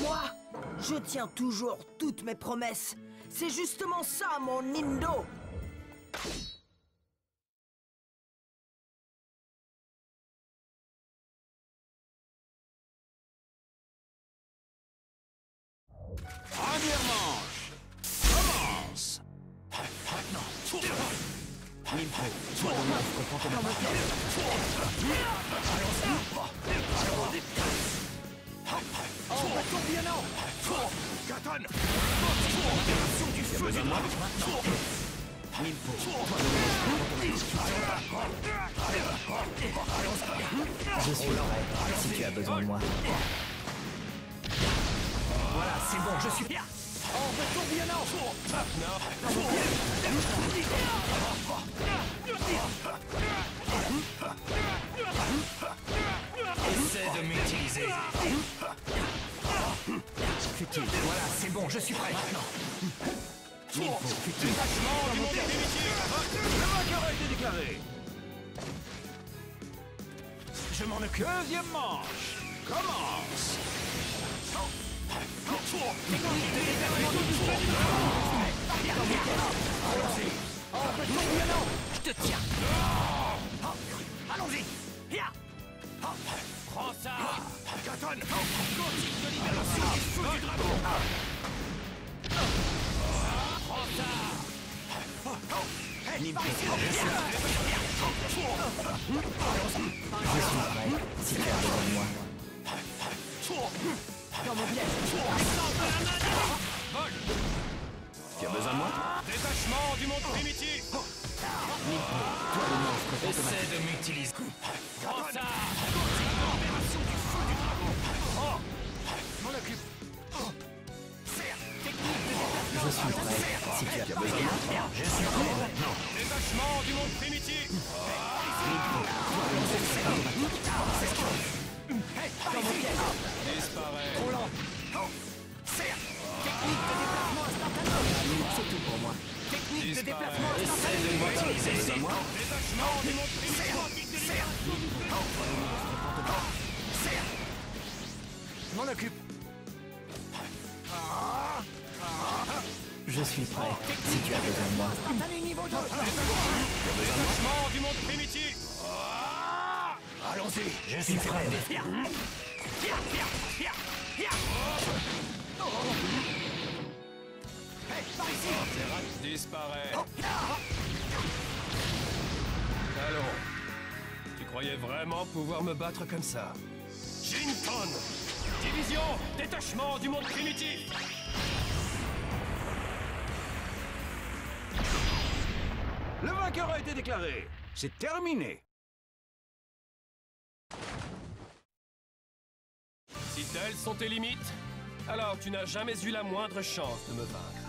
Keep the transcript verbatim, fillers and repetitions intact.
Moi, je tiens toujours toutes mes promesses. C'est justement ça, mon Nindo. Première manche. Commence. Non. Nimpe, sois de moi, je comprends ton Oh, tourbillonnant. Katon. Opération du feu du dragon. Nimpo, Je suis prêt, si tu as besoin de moi. Voilà, c'est bon, je suis... Oh, tourbillonnant. Essaie de m'utiliser. Futile. Voilà, c'est bon, je suis prêt. Maintenant. Futile. Détachement du monde primitif. Le vainqueur a été déclaré. Je m'en occupe. Deuxième manche. Commence. Je te tiens. Allons-y. Prends ça. Katon. Quantique de libération du feu du dragon. Prends ça. Je suis prêt, si tu as besoin de moi. Dans mon piège. Vol. Tu as besoin de moi? Détachement du monde primitif. Toi le monstre, Essaie de m'utiliser. Prends ça. Opération du feu du dragon. Oh. M'en occupe. Serre. Technique de déplacement. Je suis prêt, si tu as besoin de moi. Je suis prêt maintenant. Détachement du monde primitif. Dans mon piège. Disparaît. Trop lent. Serre. Technique de déplacement instantané. C'est tout pour moi. Technique de déplacement Essaie instantané. de m'utiliser. moi. Détachement du monde primitif. Serre. Serre. Je m'en occupe. Je suis prêt, si tu as besoin de moi. Instantané niveau deux. Détachement du monde primitif. Allons-y. Je suis prêt. Disparaît. Allons. Tu croyais vraiment pouvoir me battre comme ça? Jinton. Division. Détachement du monde primitif. Le vainqueur a été déclaré. C'est terminé. Si telles sont tes limites, alors tu n'as jamais eu la moindre chance de me vaincre.